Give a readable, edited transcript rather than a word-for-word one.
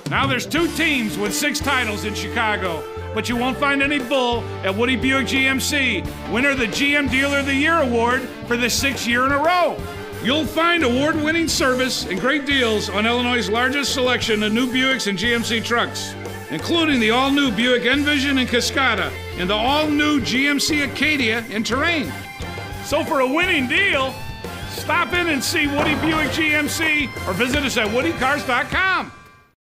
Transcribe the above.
Now there's 2 teams with 6 titles in Chicago, but you won't find any bull at Woody Buick GMC, winner of the GM Dealer of the Year award for the 6th year in a row. You'll find award-winning service and great deals on Illinois' largest selection of new Buicks and GMC trucks, including the all-new Buick Envision and Cascada and the all-new GMC Acadia and Terrain. So for a winning deal, stop in and see Woody Buick GMC or visit us at woodycars.com.